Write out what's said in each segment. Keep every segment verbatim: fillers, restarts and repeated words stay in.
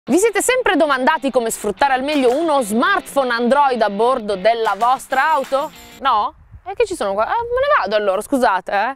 Vi siete sempre domandati come sfruttare al meglio uno smartphone Android a bordo della vostra auto? No? E che ci sono qua? Ah, me ne vado allora, scusate, eh.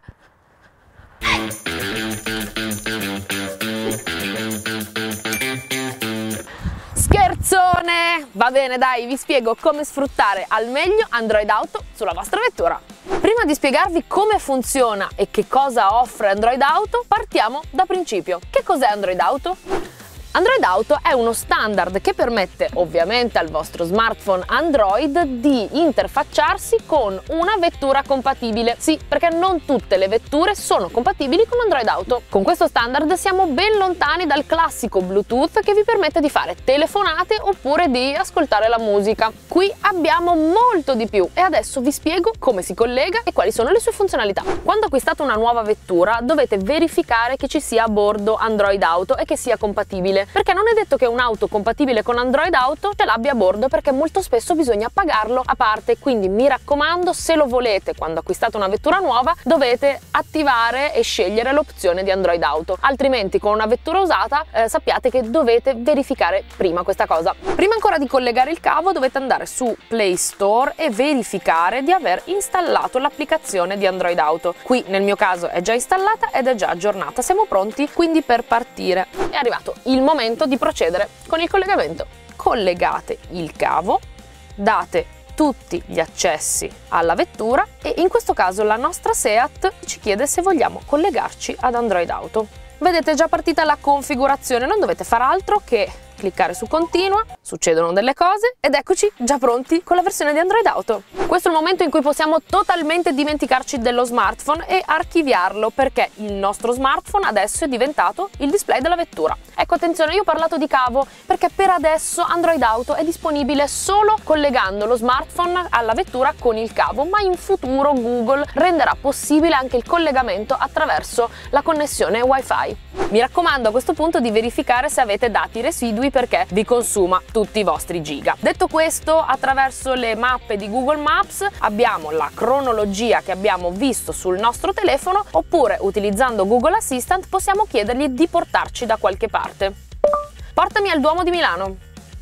Scherzone! Va bene, dai, vi spiego come sfruttare al meglio Android Auto sulla vostra vettura. Prima di spiegarvi come funziona e che cosa offre Android Auto, partiamo da principio. Che cos'è Android Auto? Android Auto è uno standard che permette ovviamente al vostro smartphone Android di interfacciarsi con una vettura compatibile. Sì, perché non tutte le vetture sono compatibili con Android Auto. Con questo standard siamo ben lontani dal classico Bluetooth che vi permette di fare telefonate oppure di ascoltare la musica. Qui abbiamo molto di più e adesso vi spiego come si collega e quali sono le sue funzionalità. Quando acquistate una nuova vettura dovete verificare che ci sia a bordo Android Auto e che sia compatibile. Perché non è detto che un'auto compatibile con Android Auto ce l'abbia a bordo, perché molto spesso bisogna pagarlo a parte. Quindi mi raccomando, se lo volete quando acquistate una vettura nuova dovete attivare e scegliere l'opzione di Android Auto, altrimenti con una vettura usata eh, sappiate che dovete verificare prima questa cosa. Prima ancora di collegare il cavo dovete andare su Play Store e verificare di aver installato l'applicazione di Android Auto. Qui nel mio caso è già installata ed è già aggiornata, siamo pronti quindi per partire. È arrivato il momento di procedere con il collegamento. Collegate il cavo, date tutti gli accessi alla vettura e in questo caso la nostra Seat ci chiede se vogliamo collegarci ad Android Auto. Vedete, è già partita la configurazione, non dovete fare altro che cliccare su continua, succedono delle cose ed eccoci già pronti con la versione di Android Auto. Questo è il momento in cui possiamo totalmente dimenticarci dello smartphone e archiviarlo, perché il nostro smartphone adesso è diventato il display della vettura. Ecco, attenzione, io ho parlato di cavo perché per adesso Android Auto è disponibile solo collegando lo smartphone alla vettura con il cavo, ma in futuro Google renderà possibile anche il collegamento attraverso la connessione Wi-Fi. Mi raccomando a questo punto di verificare se avete dati residui, perché vi consuma tutti i vostri giga. Detto questo, attraverso le mappe di Google Maps abbiamo la cronologia che abbiamo visto sul nostro telefono, oppure utilizzando Google Assistant possiamo chiedergli di portarci da qualche parte. Portami al Duomo di Milano.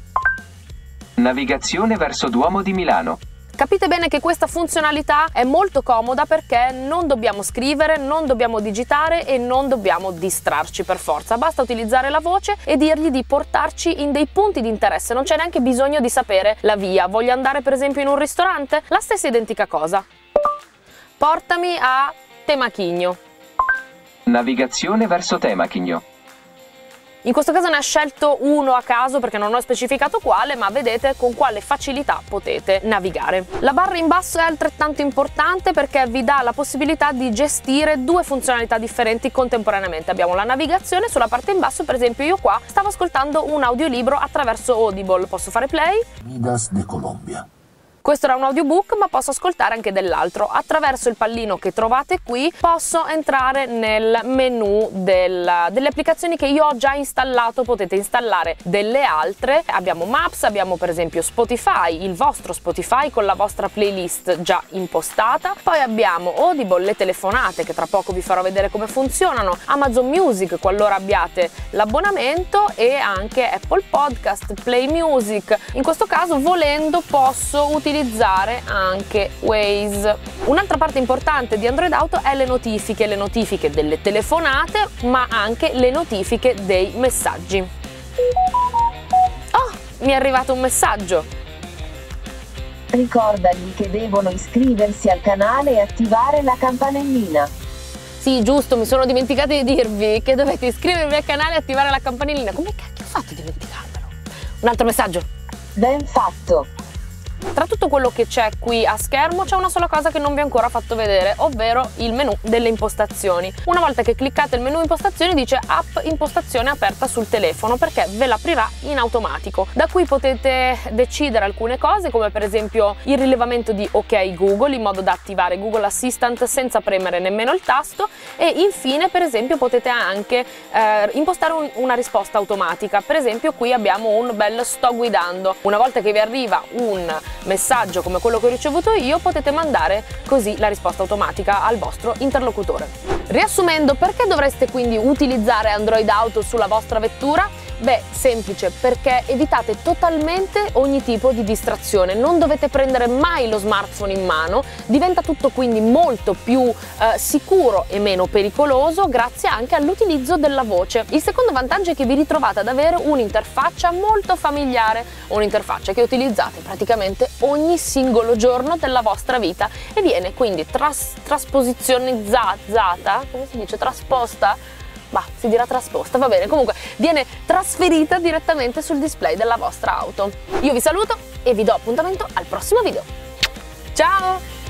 Navigazione verso Duomo di Milano. Capite bene che questa funzionalità è molto comoda perché non dobbiamo scrivere, non dobbiamo digitare e non dobbiamo distrarci per forza. Basta utilizzare la voce e dirgli di portarci in dei punti di interesse, non c'è neanche bisogno di sapere la via. Voglio andare per esempio in un ristorante? La stessa identica cosa. Portami a Temachigno. Navigazione verso Temachigno. In questo caso ne ha scelto uno a caso perché non ho specificato quale, ma vedete con quale facilità potete navigare. La barra in basso è altrettanto importante perché vi dà la possibilità di gestire due funzionalità differenti contemporaneamente. Abbiamo la navigazione sulla parte in basso, per esempio io qua stavo ascoltando un audiolibro attraverso Audible, posso fare play? Vidas de Colombia. Questo era un audiobook, ma posso ascoltare anche dell'altro. Attraverso il pallino che trovate qui posso entrare nel menu del, delle applicazioni che io ho già installato. Potete installare delle altre. Abbiamo Maps, abbiamo per esempio Spotify, il vostro Spotify con la vostra playlist già impostata. Poi abbiamo Audible, le telefonate che tra poco vi farò vedere come funzionano, Amazon Music qualora abbiate l'abbonamento e anche Apple Podcast, Play Music. In questo caso, volendo, posso utilizzare utilizzare anche Waze. Un'altra parte importante di Android Auto è le notifiche, le notifiche delle telefonate, ma anche le notifiche dei messaggi. Oh, mi è arrivato un messaggio. Ricordagli che devono iscriversi al canale e attivare la campanellina. Sì, giusto, mi sono dimenticata di dirvi che dovete iscrivervi al canale e attivare la campanellina. Come cacchio ho fatto a dimenticarmelo? Un altro messaggio. Ben fatto. Tra tutto quello che c'è qui a schermo c'è una sola cosa che non vi ho ancora fatto vedere, ovvero il menu delle impostazioni. Una volta che cliccate il menu impostazioni dice app impostazione aperta sul telefono, perché ve l'aprirà in automatico. Da qui potete decidere alcune cose, come per esempio il rilevamento di OK Google, in modo da attivare Google Assistant senza premere nemmeno il tasto, e infine per esempio potete anche eh, impostare un, una risposta automatica. Per esempio qui abbiamo un bel sto guidando. Una volta che vi arriva un messaggio come quello che ho ricevuto io, potete mandare così la risposta automatica al vostro interlocutore. Riassumendo, perché dovreste quindi utilizzare Android Auto sulla vostra vettura? Beh, semplice, perché evitate totalmente ogni tipo di distrazione, non dovete prendere mai lo smartphone in mano, diventa tutto quindi molto più eh, sicuro e meno pericoloso grazie anche all'utilizzo della voce. Il secondo vantaggio è che vi ritrovate ad avere un'interfaccia molto familiare, un'interfaccia che utilizzate praticamente ogni singolo giorno della vostra vita e viene quindi tras- trasposizionizzata, come si dice, trasposta? Bah, si dirà trasposta, va bene, comunque viene trasferita direttamente sul display della vostra auto. Io vi saluto e vi do appuntamento al prossimo video. Ciao!